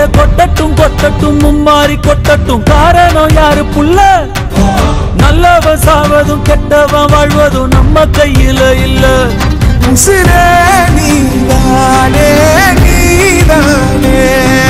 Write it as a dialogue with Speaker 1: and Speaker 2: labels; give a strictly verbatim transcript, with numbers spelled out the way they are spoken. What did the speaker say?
Speaker 1: கொட்டட்டும் கொட்டட்டும் மும்மாரி கொட்டட்டும் காரணம் யாரு புள்ள நல்லவன் சாவதும் கெட்டவன் வாழ்வதும் நம்ம கையில இல்ல
Speaker 2: உசிரே நீதானே நீதானே